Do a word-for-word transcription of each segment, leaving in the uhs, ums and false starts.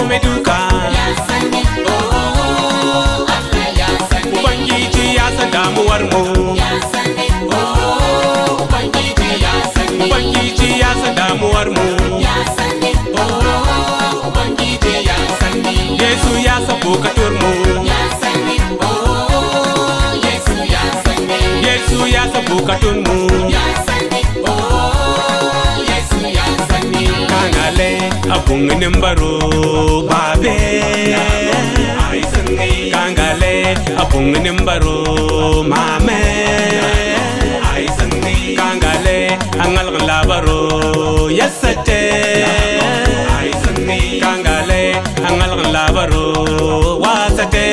komai duka. Ubangiji ya san damuwar mu. Ubangiji ya san damuwar mu. Yesu ya san bukatur mu. Yesu ya san bukatun mu. Kangale abungin baro babe. Kangale abungin baro mame. Kangale angal labaro yasate. Kangale angal labaro wasate.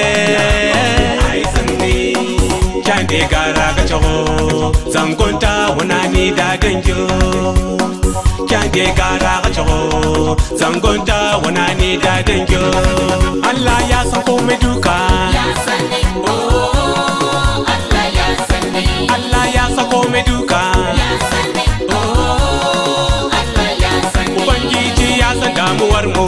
Chande gara kacho zangonta wanani da danjo. Chande gara kacho zangonta wanani da danjo. Allah ya san komai duka. Allah ya san komai duka. Ubangiji ya san damuwar mu.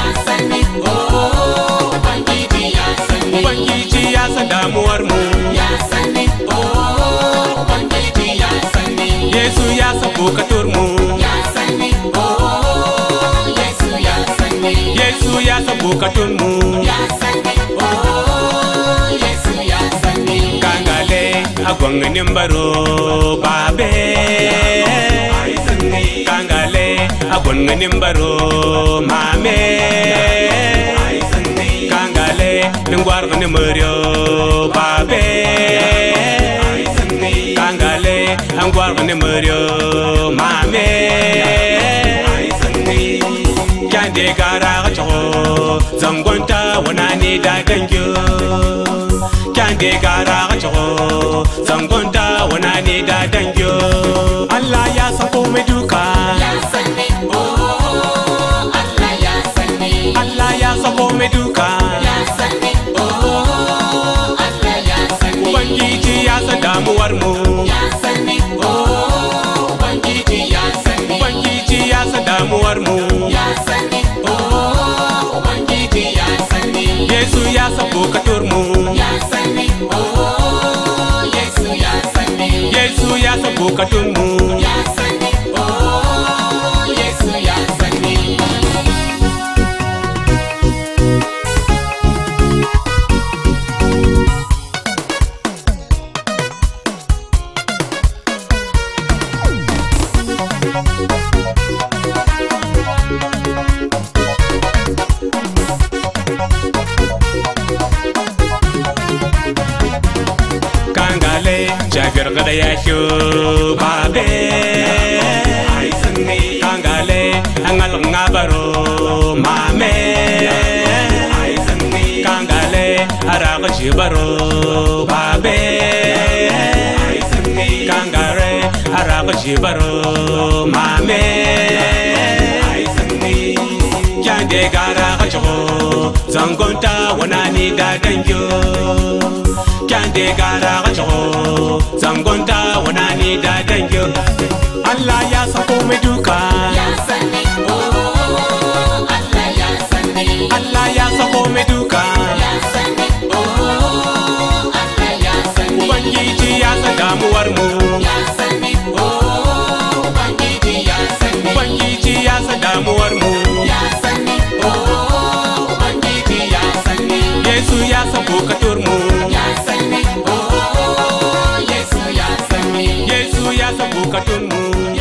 Ubangiji ya san damuwar mu. Yesu ya san bukatur mu. Yesu ya san bukatun mu. Kangale agwangin baro babe. Kangale agwangin baro mame. Kangale ngwar ngin muryo babe. Kangale ngwar ngin muryo mame. Kande gara gacho zangonta wanani da danjo. Kande gara gacho zangonta wanani da danjo. Allah ya san komai duka. Allah ya san komai duka. Ubangiji ya san damuwar mu. Ubangiji ya san damuwar mu. Yesu ya san bukatur mu. Yesu ya san bukatun mu. Kangale jabir gada ya shu babe. Kangale angal ngabaro mame. Kangale araga jibaro babe. Kangare araga jibaro mame. Kande gara gacho zangonta wanani da danjo. Kande gara gacho zangonta wanani da danjo. Allah ya san komai duka. Allah ya san komai duka. Ubangiji ya san damuwar mu. Ubangiji ya san damuwar mu. Yesu ya san bukatur mu. Yesu ya san bukatun mu.